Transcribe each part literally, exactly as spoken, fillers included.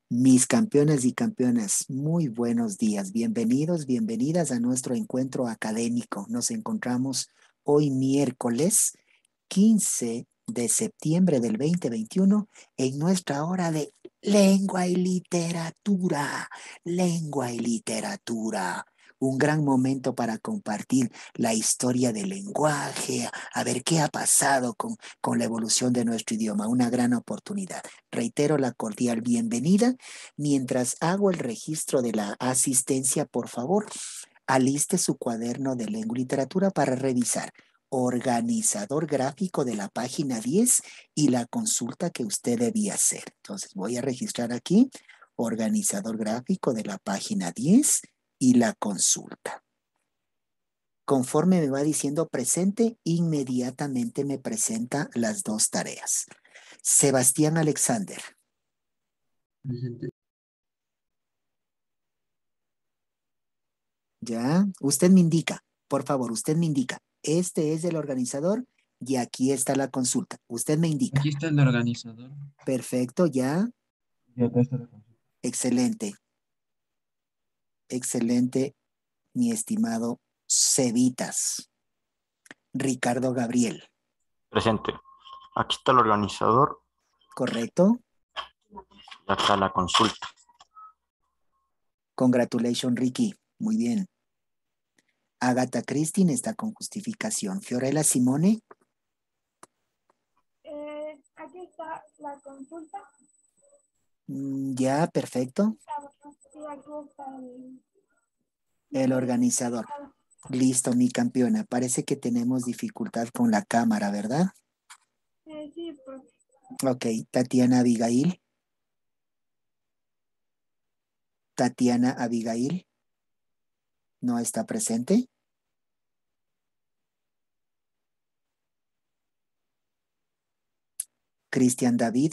Mis campeonas y campeonas, muy buenos días. Bienvenidos, bienvenidas a nuestro encuentro académico. Nos encontramos hoy miércoles quince de septiembre del dos mil veintiuno en nuestra hora de lengua y literatura. Lengua y literatura. Un gran momento para compartir la historia del lenguaje, a ver qué ha pasado con, con la evolución de nuestro idioma. Una gran oportunidad. Reitero la cordial bienvenida. Mientras hago el registro de la asistencia, por favor, aliste su cuaderno de lengua y literatura para revisar. Organizador gráfico de la página diez y la consulta que usted debía hacer. Entonces voy a registrar aquí, organizador gráfico de la página diez y la consulta. Conforme me va diciendo presente, inmediatamente me presenta las dos tareas. Sebastián Alexander. Presente. Ya, usted me indica, por favor, usted me indica. Este es el organizador y aquí está la consulta. Usted me indica. Aquí está el organizador. Perfecto, ya. Y acá está la consulta. Excelente. Excelente, mi estimado Cevitas. Ricardo Gabriel. Presente. Aquí está el organizador ¿Correcto? y acá la consulta. Congratulations, Ricky. Muy bien. Agatha Christine está con justificación. Fiorella Simone. Eh, aquí está la consulta. Mm, ya, perfecto. Y aquí está el, El organizador. Listo, mi campeona. Parece que tenemos dificultad con la cámara, ¿verdad? Eh, sí, pues. Ok, Tatiana Abigail. Tatiana Abigail. ¿No está presente? Cristian David.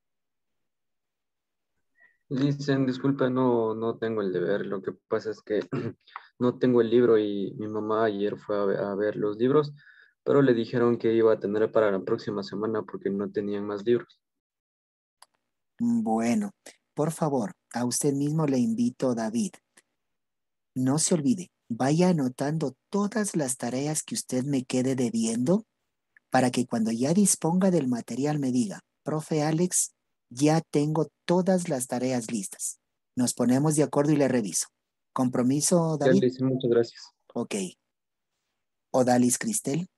Dicen, disculpa, no, no tengo el deber. Lo que pasa es que no tengo el libro y mi mamá ayer fue a ver, a ver los libros, pero le dijeron que iba a tener para la próxima semana porque no tenían más libros. Bueno, por favor, a usted mismo le invito, David. No se olvide, vaya anotando todas las tareas que usted me quede debiendo para que cuando ya disponga del material me diga, profe Alex, ya tengo todas las tareas listas. Nos ponemos de acuerdo y le reviso. ¿Compromiso, Ya David? le hice, muchas gracias. Ok. Odalis Cristel.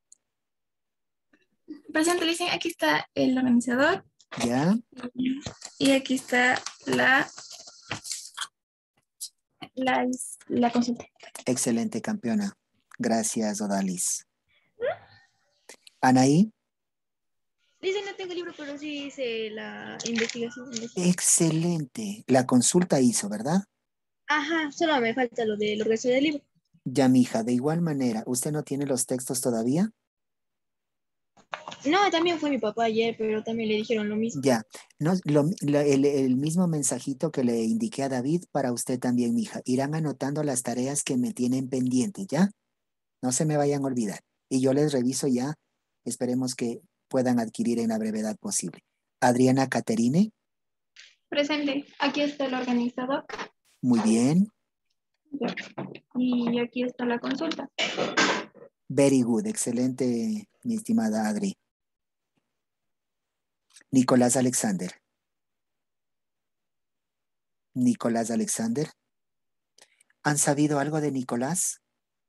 Presente, le dicen, aquí está el organizador. ¿Ya? Y aquí está la, la, la consulta. Excelente, campeona. Gracias, Odalis. Anaí. Dice, no tengo el libro, pero sí hice la investigación. Excelente. La consulta hizo, ¿verdad? Ajá, solo me falta lo del resto del libro. Ya, mija, de igual manera, ¿usted no tiene los textos todavía? No, también fue mi papá ayer, pero también le dijeron lo mismo. Ya, no, lo- lo- el, el mismo mensajito que le indiqué a David para usted también, mija. Irán anotando las tareas que me tienen pendiente, ¿ya? No se me vayan a olvidar. Y yo les reviso ya. Esperemos que puedan adquirir en la brevedad posible. Adriana Caterine. Presente, aquí está el organizador. Muy bien. Ya. Y aquí está la consulta. Very good. Excelente, mi estimada Adri. Nicolás Alexander. Nicolás Alexander. ¿Han sabido algo de Nicolás?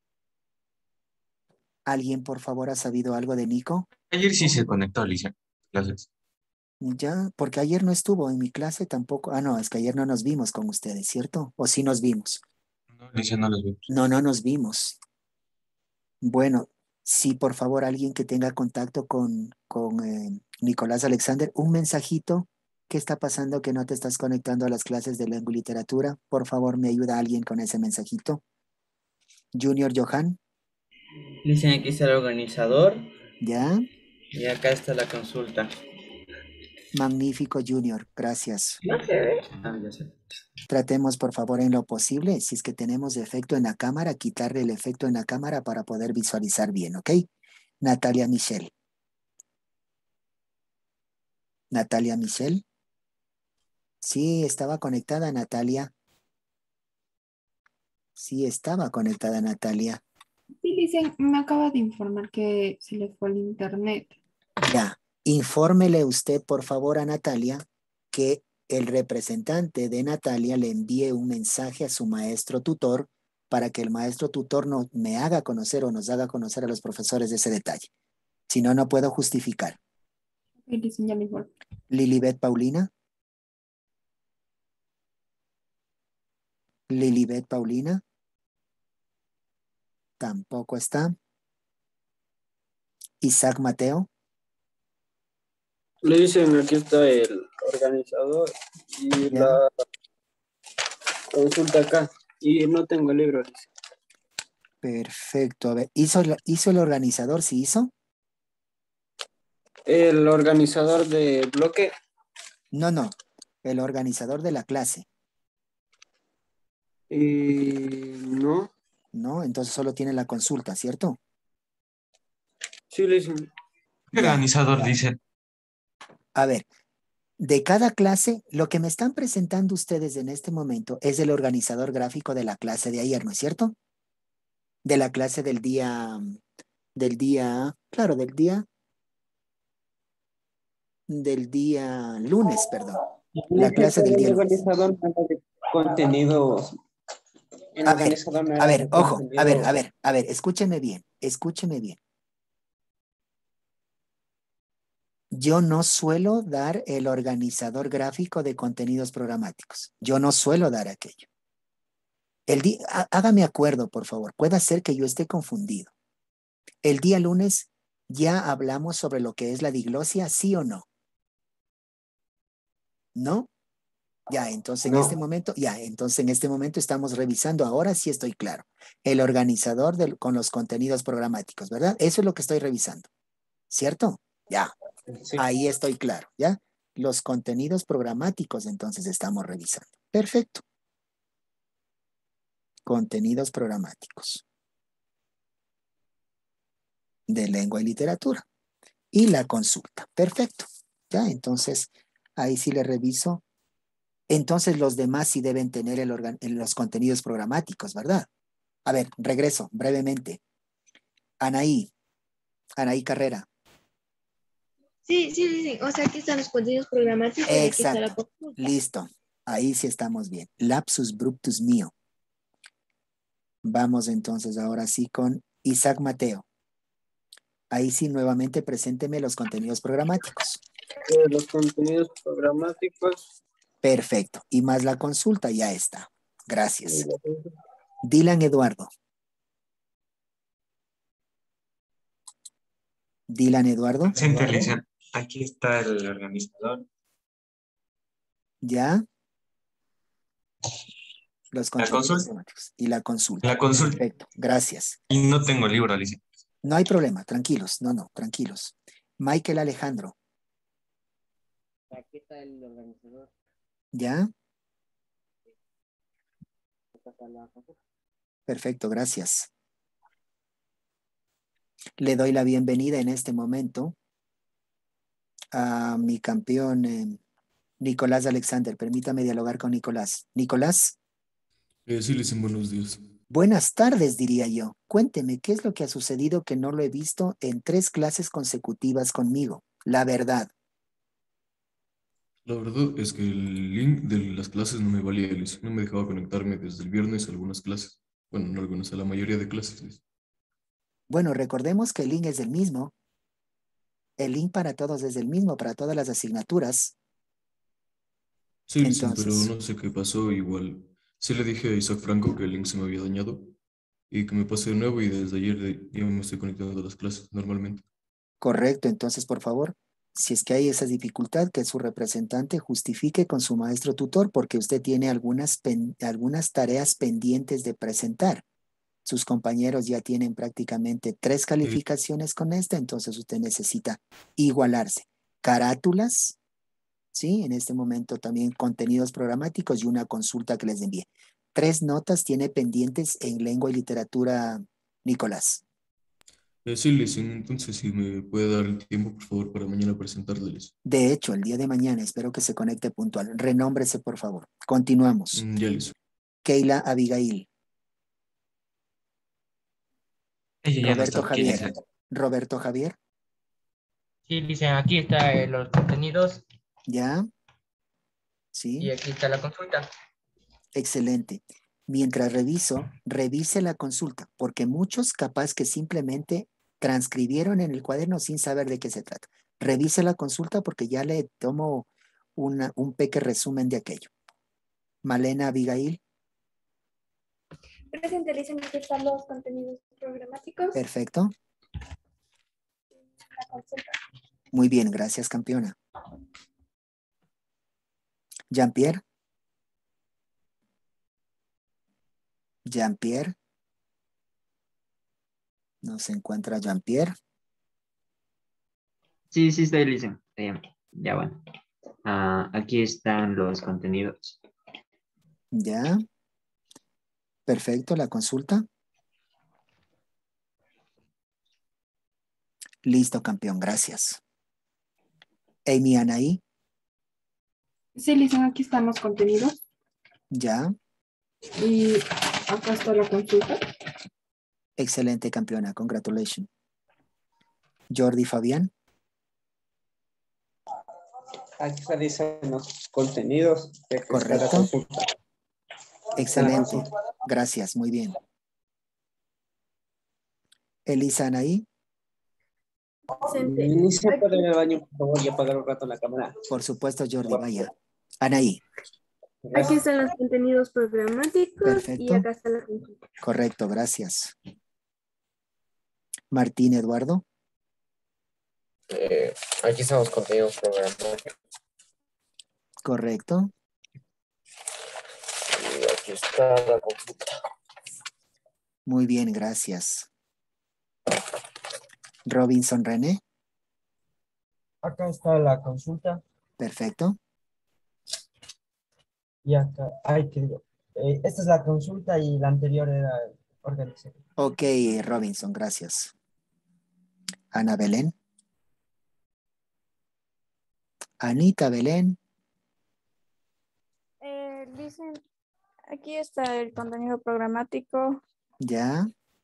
¿Alguien, por favor, ha sabido algo de Nico? Ayer sí se conectó, Alicia. Gracias. Ya, porque ayer no estuvo en mi clase tampoco. Ah, no, es que ayer no nos vimos con ustedes, ¿cierto? ¿O sí nos vimos? No, Alicia, no los vemos. No, no nos vimos. Bueno, sí, por favor, alguien que tenga contacto con, con eh, Nicolás Alexander, un mensajito. ¿Qué está pasando que no te estás conectando a las clases de lengua y literatura? Por favor, me ayuda alguien con ese mensajito. Junior Johan, Dicen aquí está el organizador ¿ya? y acá está la consulta. Magnífico, Junior, gracias. No se ve. Ah, ya sé. Tratemos, por favor, en lo posible, si es que tenemos efecto en la cámara, quitarle el efecto en la cámara para poder visualizar bien, ¿ok? Natalia Michelle. Natalia Michelle. Sí, estaba conectada Natalia. Sí, estaba conectada Natalia. Sí, dicen, me acaba de informar que se le fue el internet. Ya, infórmele usted, por favor, a Natalia que el representante de Natalia le envíe un mensaje a su maestro tutor para que el maestro tutor no, me haga conocer o nos haga conocer a los profesores de ese detalle. Si no, no puedo justificar. Ok, dicen, ya me informo. Lilibet Paulina. Lilibet Paulina. Tampoco está. Isaac Mateo. Le dicen, aquí está el organizador y Ya. la consulta acá. Y no tengo el libro. Dice. Perfecto. A ver, ¿hizo, el- hizo el organizador? ¿Sí hizo? El organizador de bloque. No, no. El organizador de la clase. Y no. ¿No? Entonces solo tiene la consulta, ¿cierto? Sí, le dicen. Ya. Organizador dice. A ver, de cada clase, lo que me están presentando ustedes en este momento es el organizador gráfico de la clase de ayer, ¿no es cierto? De la clase del día, del día, claro, del día, del día lunes, perdón. La Tiene que clase ser del el día lunes. organizador de contenidos. El A ver, organizador me a da ver, de ojo, a ver, a contenido. ver, a ver, escúcheme bien, escúcheme bien. Yo no suelo dar el organizador gráfico de contenidos programáticos. Yo no suelo dar aquello. El día, há- hágame acuerdo, por favor. Puede ser que yo esté confundido. El día lunes ya hablamos sobre lo que es la diglosia, ¿sí o no? ¿No? Ya, entonces en este No. momento, ya, entonces en este momento estamos revisando, ahora sí estoy claro, el organizador del- con los contenidos programáticos, ¿verdad? Eso es lo que estoy revisando, ¿cierto? Ya, Sí. ahí estoy claro, ¿ya? Los contenidos programáticos entonces estamos revisando. Perfecto. Contenidos programáticos de lengua y literatura. Y la consulta. Perfecto. Ya, entonces ahí sí le reviso. Entonces los demás sí deben tener el organ- en los contenidos programáticos, ¿verdad? A ver, regreso brevemente. Anaí, Anaí Carrera. Sí, sí, dicen. O sea, aquí están los contenidos programáticos y aquí está la Exacto. consulta. Listo. Ahí sí estamos bien. Lapsus bructus mío. Vamos entonces ahora sí con Isaac Mateo. Ahí sí nuevamente presénteme los contenidos programáticos. Eh, los contenidos programáticos. Perfecto. Y más la consulta, ya está. Gracias. eh, Dylan Eduardo. Dylan Eduardo. Presente, le dicen. Aquí está el organizador. Ya. Los La contenidos consulta. programáticos. Y la consulta. La consulta. Perfecto. Gracias. Y no tengo el libro, le dicen. No hay problema. Tranquilos. No, no. Tranquilos. Michael Alejandro. Aquí está el organizador. Ya. Esta está la consulta. Perfecto. Gracias. Le doy la bienvenida en este momento a mi campeón eh, Nicolás Alexander. Permítame dialogar con Nicolás. Nicolás, Eh, sí, le dicen buenos días. buenas tardes, diría yo. Cuénteme, ¿qué es lo que ha sucedido que no lo he visto en tres clases consecutivas conmigo? La verdad. La verdad es que el link de las clases no me valía, Liz. No me dejaba conectarme desde el viernes a algunas clases. Bueno, no algunas, a la mayoría de clases, Liz. Bueno, recordemos que el link es el mismo. El link para todos es el mismo, para todas las asignaturas. Sí, Lizen, pero Entonces, no sé qué pasó. Igual, sí le dije a Isaac Franco que el link se me había dañado y que me pase de nuevo y desde ayer de- ya me estoy conectando a las clases normalmente. correcto. Entonces, por favor, si es que hay esa dificultad, que su representante justifique con su maestro tutor porque usted tiene algunas, pen- algunas tareas pendientes de presentar. Sus compañeros ya tienen prácticamente tres Sí, calificaciones con esta, entonces usted necesita igualarse. Carátulas, ¿sí? En este momento también contenidos programáticos y una consulta que les envíe. Tres notas tiene pendientes en lengua y literatura, Nicolás. Eh, sí, Listen, entonces si me puede dar el tiempo, por favor, para mañana presentarles. De hecho, el día de mañana espero que se conecte puntual. Renómbrese, por favor. Continuamos. Mm, ya, Listen. Keila Abigail. Ella ya no Roberto está aquí, Javier. dice. Roberto Javier. Sí, dice, aquí están los contenidos ¿Ya? y Sí. aquí está la consulta. Excelente. Mientras reviso, revise la consulta, porque muchos capaz que simplemente transcribieron en el cuaderno sin saber de qué se trata. Revise la consulta porque ya le tomo una, un pequeño resumen de aquello. Malena Abigail. Presente, dicen que están los contenidos programáticos. Perfecto. La consulta. Muy bien, gracias, campeona. Jean-Pierre. Jean-Pierre. No se encuentra Jean-Pierre. Sí, sí, estoy listo. Eh, ya bueno. Ah, aquí están los contenidos. Ya. Perfecto, la consulta. Listo, campeón, gracias. Amy Anaí. Sí, Lisa, aquí están los contenidos. Ya. Y acá está la consulta. Excelente, campeona. Congratulations. Jordi Fabián. Aquí se dicen los contenidos. De que está la Correcto. consulta. Excelente. Gracias, muy bien. Elisa Anaí. Presente. Inicia por el baño, por favor, y apagar un rato la cámara. Por supuesto, Jordi, vaya. Anaí. Aquí están los contenidos programáticos Perfecto. y acá está la consulta. Correcto, gracias. Martín Eduardo. Eh, aquí están los contenidos programáticos. Correcto. Y aquí está la consulta. Muy bien, gracias. Robinson René. Acá está la consulta Perfecto. y acá, ay, qué digo. Eh, esta es la consulta y la anterior era organizada. Ok, Robinson, gracias. Ana Belén. Anita Belén. Eh, dicen, aquí está el contenido programático. Ya.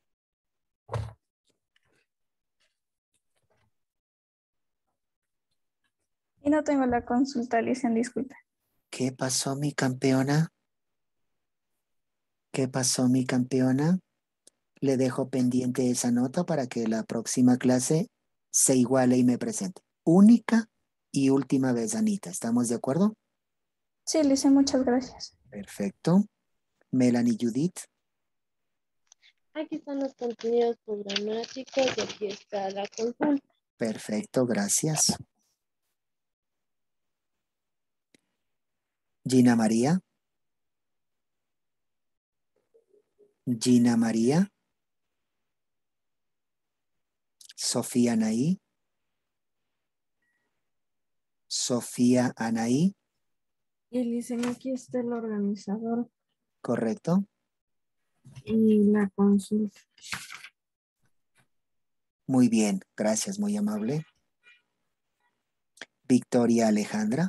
Y no tengo la consulta, dicen, disculpe. ¿Qué pasó, mi campeona? ¿Qué pasó, mi campeona? Le dejo pendiente esa nota para que la próxima clase se iguale y me presente. Única y última vez, Anita. ¿Estamos de acuerdo? Sí, Lice, muchas gracias. Perfecto. Melanie Judith. Aquí están los contenidos programáticos y aquí está la consulta. Perfecto, gracias. Gina María. Gina María. Sofía Anaí. Sofía Anaí. Y dicen, aquí está el organizador Correcto. y la consulta. Muy bien, gracias, muy amable. Victoria Alejandra.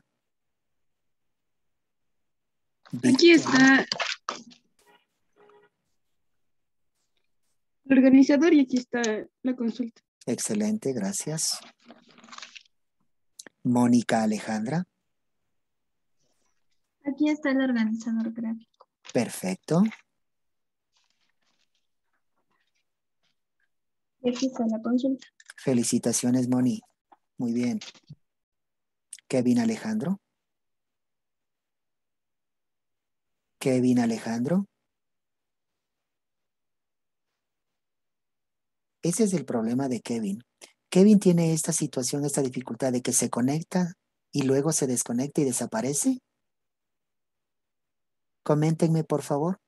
Aquí está el organizador y aquí está la consulta. Excelente, gracias. Mónica Alejandra. Aquí está el organizador gráfico. Perfecto. Y aquí está la consulta. Felicitaciones, Moni. Muy bien. Kevin Alejandro. Kevin Alejandro. Ese es el problema de Kevin. Kevin tiene esta situación, esta dificultad de que se conecta y luego se desconecta y desaparece. Coméntenme, por favor.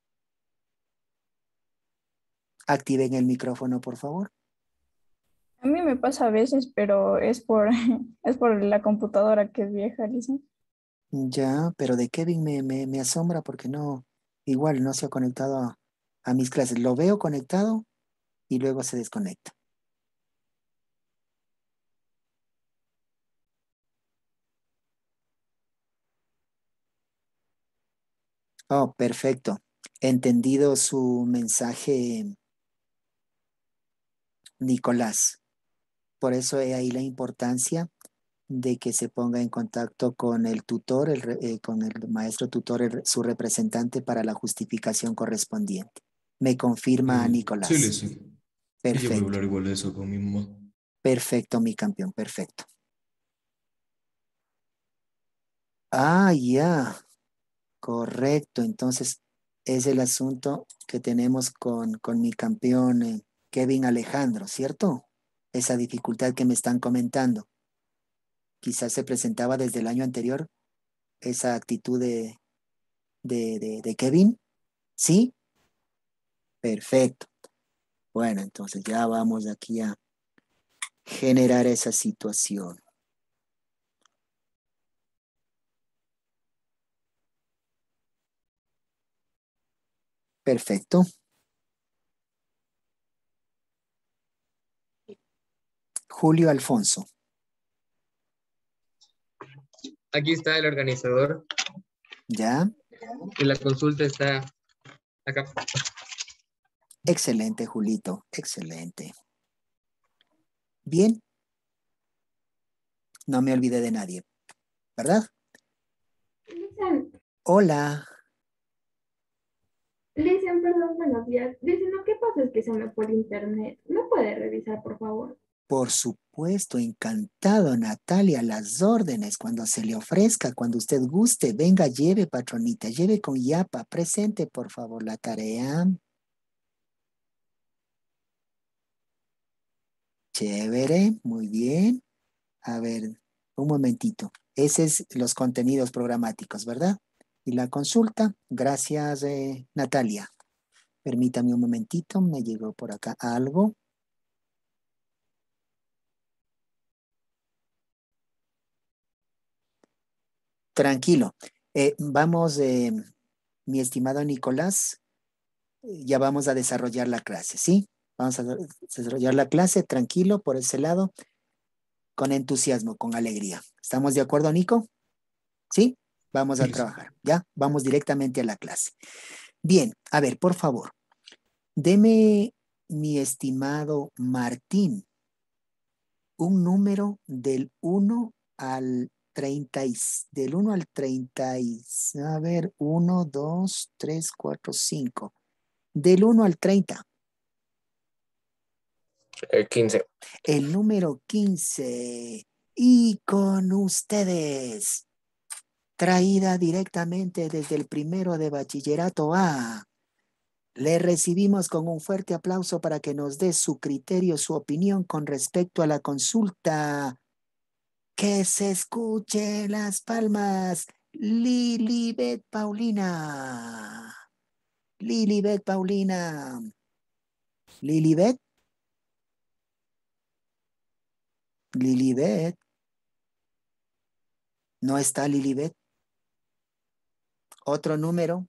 Activen el micrófono, por favor. A mí me pasa a veces, pero es por, es por la computadora que es vieja, Lice. Ya, pero de Kevin me, me, me asombra porque no, igual no se ha conectado a, a mis clases. Lo veo conectado y luego se desconecta. Oh, perfecto. Entendido su mensaje, Nicolás. Por eso he ahí la importancia de que se ponga en contacto con el tutor, el re- eh, con el maestro tutor, el- su representante para la justificación correspondiente. Me confirma Eh, sí, Nicolás. Lizzy. Y yo voy a Perfecto, hablar igual de eso con mi mamá. perfecto, mi campeón, perfecto. Ah, ya, correcto. Entonces, es el asunto que tenemos con, con mi campeón eh, Kevin Alejandro, ¿cierto? Esa dificultad que me están comentando. Quizás se presentaba desde el año anterior esa actitud de, de, de, de Kevin. ¿Sí? Perfecto. Bueno, entonces ya vamos aquí a generar esa situación. Perfecto. Julio Alfonso. Aquí está el organizador ¿Ya? y la consulta está acá. Excelente, Julito. Excelente. Bien. No me olvidé de nadie, ¿verdad? Listen, Hola. listen, perdón, buenos días. Dicen, lo que pasa es que se me fue el internet. ¿Me puede revisar, por favor? Por supuesto, encantado, Natalia, las órdenes cuando se le ofrezca, cuando usted guste. Venga, lleve, patronita, lleve con yapa. Presente, por favor, la tarea. Chévere, muy bien. A ver, un momentito. Ese es los contenidos programáticos, ¿verdad? Y la consulta, gracias, eh, Natalia. Permítame un momentito, me llegó por acá algo. Tranquilo. Eh, vamos, eh, mi estimado Nicolás, eh, ya vamos a desarrollar la clase, ¿sí? Vamos a desarrollar la clase, tranquilo, por ese lado, con entusiasmo, con alegría. ¿Estamos de acuerdo, Nico? ¿Sí? Vamos a Sí, Lizzy. trabajar, ¿ya? Vamos directamente a la clase. Bien, a ver, por favor, deme, mi estimado Martín, un número del uno al treinta, y- del uno al treinta, y- a ver, uno, dos, tres, cuatro, cinco. Del uno al treinta. El quince. El número quince. Y con ustedes, traída directamente desde el primero de bachillerato A. Le recibimos con un fuerte aplauso para que nos dé su criterio, su opinión con respecto a la consulta. Que se escuchen las palmas. Lilibet Paulina. Lilibet Paulina. Lilibet. Lilibet. ¿No está Lilibet? Otro número.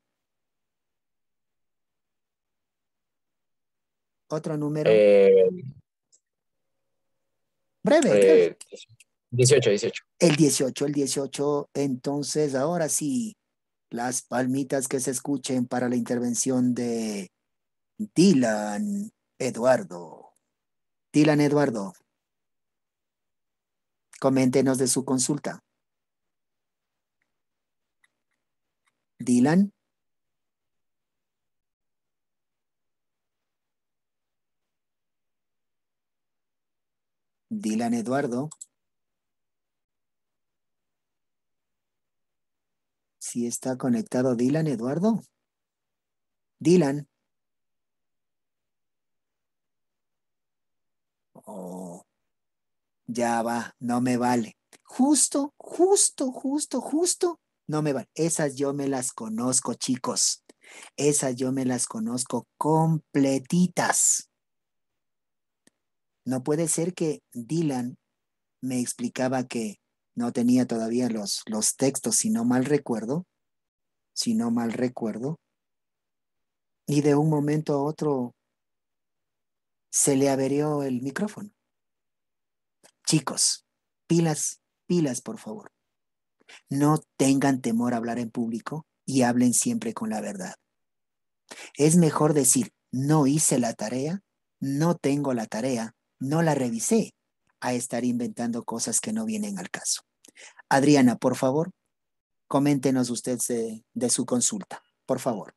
Otro número. Eh, Breve, breve. eh, dieciocho, dieciocho. El dieciocho, el dieciocho. Entonces, ahora sí, las palmitas que se escuchen para la intervención de Dylan Eduardo. Dylan Eduardo, coméntenos de su consulta. Dylan. Dylan Eduardo. ¿Sí está conectado Dylan Eduardo? Dylan. Oh, ya va, no me vale. Justo, justo, justo, justo, no me vale. Esas yo me las conozco, chicos. Esas yo me las conozco completitas. No puede ser que Dylan me explicaba que no tenía todavía los, los textos, si no mal recuerdo, si no mal recuerdo, y de un momento a otro se le averió el micrófono. Chicos, pilas, pilas, por favor. No tengan temor a hablar en público. y hablen siempre con la verdad. Es mejor decir, no hice la tarea, no tengo la tarea, no la revisé, a estar inventando cosas que no vienen al caso. Adriana, por favor, coméntenos usted de, de su consulta, por favor.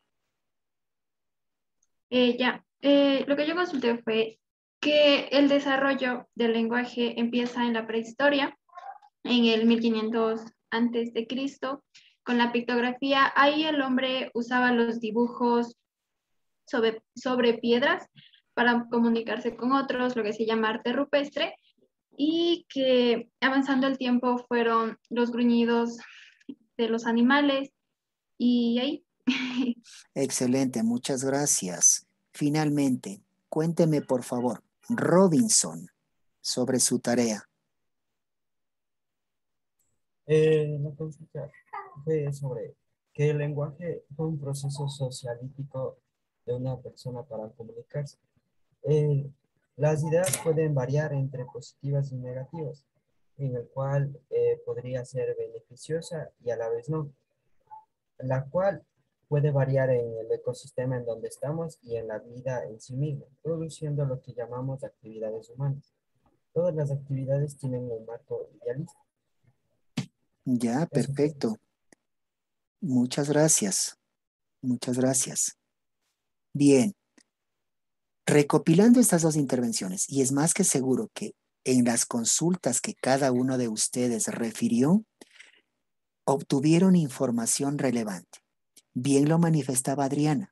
Eh, ya, eh, lo que yo consulté fue que el desarrollo del lenguaje empieza en la prehistoria, en el mil quinientos antes de Cristo, con la pictografía. Ahí el hombre usaba los dibujos sobre, sobre piedras para comunicarse con otros, lo que se llama arte rupestre, y que avanzando el tiempo fueron los gruñidos de los animales y ahí. Excelente, muchas gracias. Finalmente, cuénteme por favor, Robinson, sobre su tarea. Eh, la consulta fue sobre que el lenguaje fue un proceso socialítico de una persona para comunicarse. Eh, las ideas pueden variar entre positivas y negativas, en el cual eh, podría ser beneficiosa y a la vez no, la cual puede variar en el ecosistema en donde estamos y en la vida en sí misma, produciendo lo que llamamos actividades humanas. Todas las actividades tienen un marco idealista. Ya, perfecto. Muchas gracias. Muchas gracias. Bien. Recopilando estas dos intervenciones, y es más que seguro que en las consultas que cada uno de ustedes refirió, obtuvieron información relevante. Bien lo manifestaba Adriana.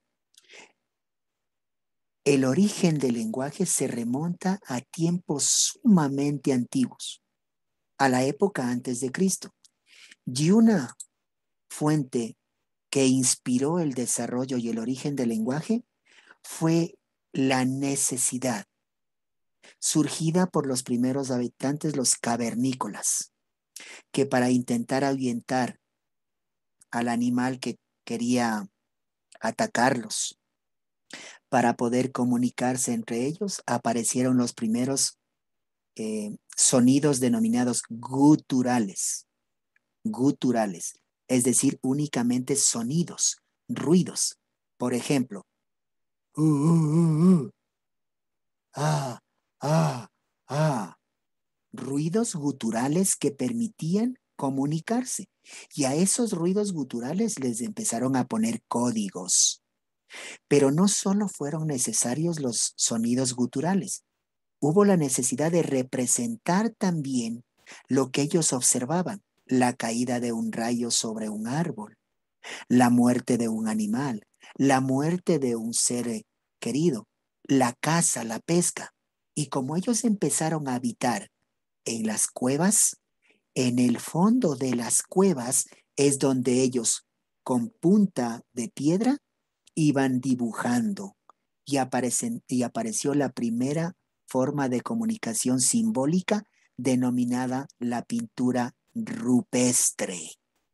El origen del lenguaje se remonta a tiempos sumamente antiguos, a la época antes de Cristo. Y una fuente que inspiró el desarrollo y el origen del lenguaje fue la necesidad, surgida por los primeros habitantes, los cavernícolas, que para intentar ahuyentar al animal que quería atacarlos, para poder comunicarse entre ellos, aparecieron los primeros eh, sonidos denominados guturales, guturales, es decir, únicamente sonidos, ruidos. Por ejemplo, uh, uh, uh, uh. ah, ah, ah, ruidos guturales que permitían comunicarse. Y a esos ruidos guturales les empezaron a poner códigos. Pero no solo fueron necesarios los sonidos guturales, hubo la necesidad de representar también lo que ellos observaban, la caída de un rayo sobre un árbol, la muerte de un animal, la muerte de un ser querido, la caza, la pesca. Y como ellos empezaron a habitar en las cuevas, en el fondo de las cuevas es donde ellos, con punta de piedra, iban dibujando y, aparecen, y apareció la primera forma de comunicación simbólica denominada la pintura rupestre.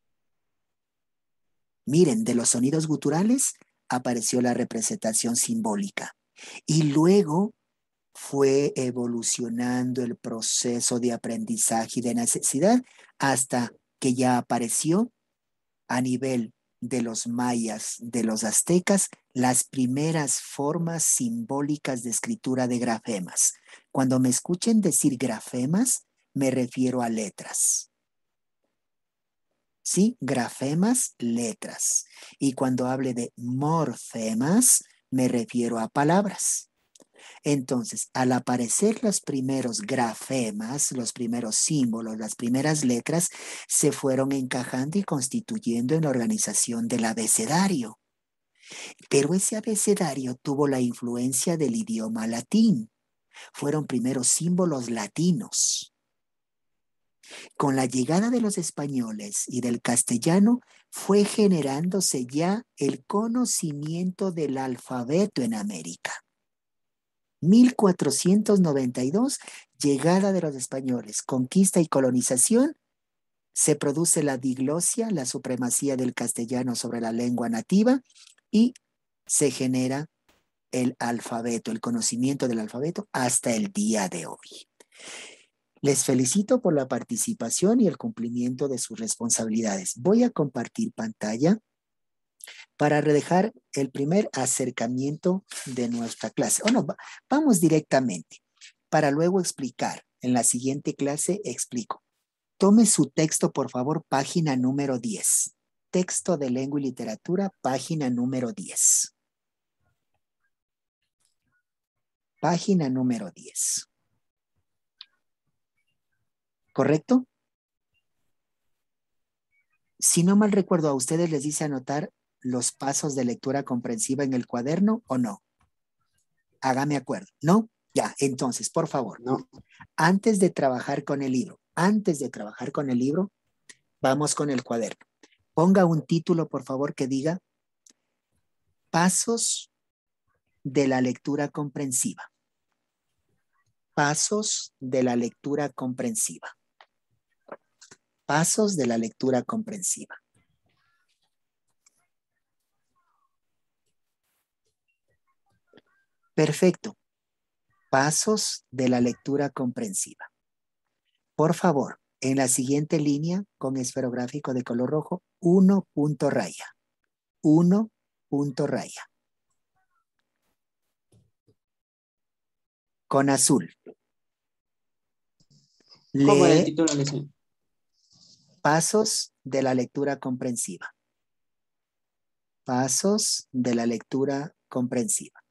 Miren, de los sonidos guturales apareció la representación simbólica y luego fue evolucionando el proceso de aprendizaje y de necesidad hasta que ya apareció a nivel de los mayas, de los aztecas, las primeras formas simbólicas de escritura de grafemas. Cuando me escuchen decir grafemas, me refiero a letras. ¿Sí? Grafemas, letras. Y cuando hable de morfemas, me refiero a palabras. Entonces, al aparecer los primeros grafemas, los primeros símbolos, las primeras letras, se fueron encajando y constituyendo en la organización del abecedario. Pero ese abecedario tuvo la influencia del idioma latín. Fueron primeros símbolos latinos. Con la llegada de los españoles y del castellano, fue generándose ya el conocimiento del alfabeto en América. mil cuatrocientos noventa y dos, llegada de los españoles, conquista y colonización, se produce la diglosia, la supremacía del castellano sobre la lengua nativa y se genera el alfabeto, el conocimiento del alfabeto hasta el día de hoy. Les felicito por la participación y el cumplimiento de sus responsabilidades. Voy a compartir pantalla para dejar el primer acercamiento de nuestra clase. O no, va- vamos directamente para luego explicar. En la siguiente clase explico. Tome su texto, por favor, página número diez. Texto de lengua y literatura, página número diez. Página número diez. ¿Correcto? Si no mal recuerdo, ¿a ustedes les dice anotar los pasos de lectura comprensiva en el cuaderno o no? Hágame acuerdo. ¿No? Ya, entonces, por favor. No. Antes de trabajar con el libro, antes de trabajar con el libro, vamos con el cuaderno. Ponga un título, por favor, que diga Pasos de la lectura comprensiva. Pasos de la lectura comprensiva. Pasos de la lectura comprensiva. Perfecto. Pasos de la lectura comprensiva. Por favor, en la siguiente línea, con esferográfico de color rojo, uno punto raya. Uno punto raya. Con azul. ¿Cómo era el Lee título, Alicia? Pasos de la lectura comprensiva. Pasos de la lectura comprensiva.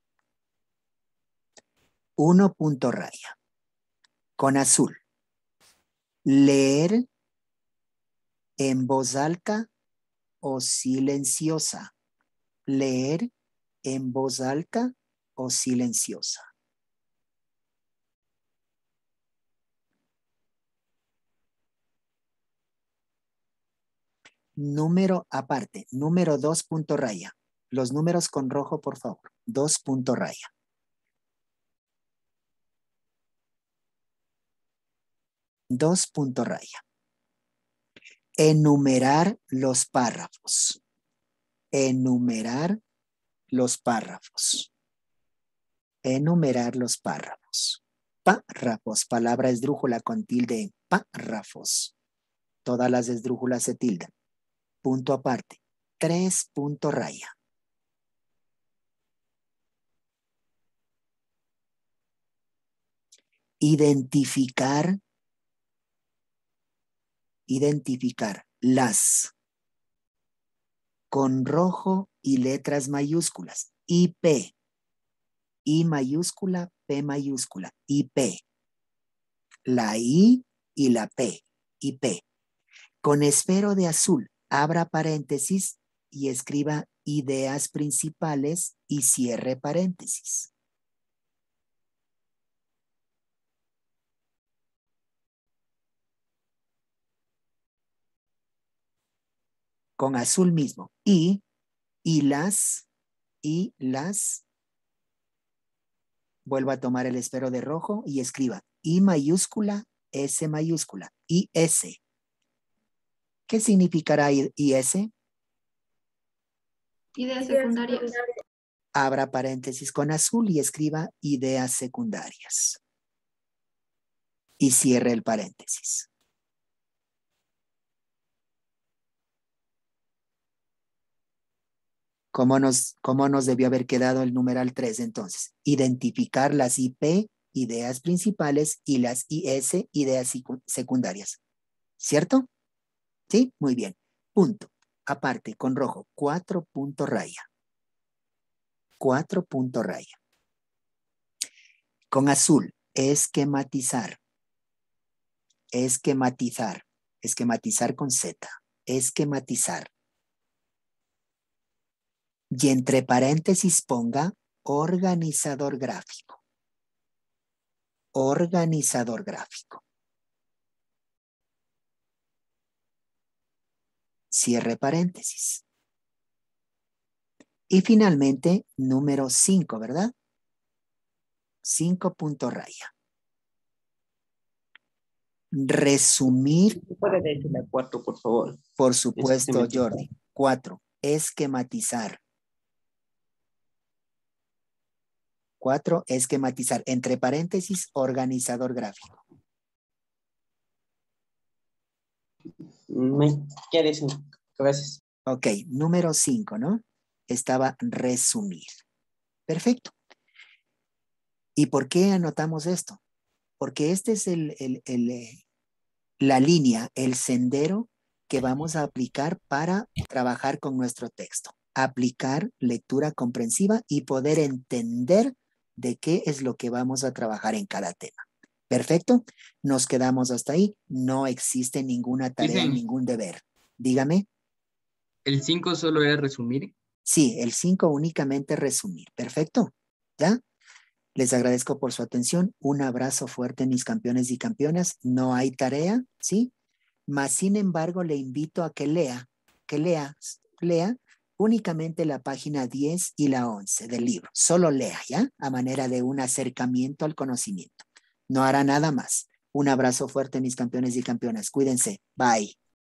Uno punto raya. Con azul. Leer en voz alta o silenciosa. Leer en voz alta o silenciosa. Número aparte, número dos punto raya. Los números con rojo, por favor. Dos punto raya. Dos punto raya. Enumerar los párrafos. Enumerar los párrafos. Enumerar los párrafos. Párrafos, palabra esdrújula con tilde en párrafos. Todas las esdrújulas se tildan. Punto aparte. Tres punto raya. Identificar. Identificar las con rojo y letras mayúsculas. I P. I mayúscula, P mayúscula. I P. La I y la P. I P. Con esfero de azul. Abra paréntesis y escriba ideas principales y cierre paréntesis. Con azul mismo. Y, y las, y las. Vuelva a tomar el esfero de rojo y escriba I mayúscula, S mayúscula. I S. ¿Qué significará I S? Ideas secundarias. Abra paréntesis con azul y escriba ideas secundarias. Y cierre el paréntesis. ¿Cómo nos, cómo nos debió haber quedado el numeral tres entonces? Identificar las I P, ideas principales, y las I S, ideas secundarias. ¿Cierto? Sí, muy bien. Punto. Aparte, con rojo, cuatro punto raya. Cuatro punto raya. Con azul, esquematizar. Esquematizar. Esquematizar con Z. Esquematizar. Y entre paréntesis ponga organizador gráfico. Organizador gráfico. Cierre paréntesis. Y finalmente, número cinco, ¿verdad? cinco punto raya. Resumir. ¿Puede decirle cuatro, por favor? Por supuesto, Esquematizar. Jordi. Cuatro. Esquematizar. Cuatro. Esquematizar. Entre paréntesis, organizador gráfico. Me quedé sin. Gracias. Ok, número cinco, ¿no? Estaba resumir. Perfecto. ¿Y por qué anotamos esto? Porque este es el, el, el, eh, la línea, el sendero que vamos a aplicar para trabajar con nuestro texto. Aplicar lectura comprensiva y poder entender de qué es lo que vamos a trabajar en cada tema. Perfecto. Nos quedamos hasta ahí. No existe ninguna tarea, Dicen- ningún deber. Dígame. ¿El cinco solo era resumir? Sí, el cinco únicamente resumir. Perfecto. ¿Ya? Les agradezco por su atención. Un abrazo fuerte, mis campeones y campeonas. No hay tarea, ¿sí? Mas, sin embargo, le invito a que lea, que lea, lea únicamente la página diez y la once del libro. Solo lea, ¿ya? A manera de un acercamiento al conocimiento. No hará nada más. Un abrazo fuerte, mis campeones y campeonas. Cuídense. Bye.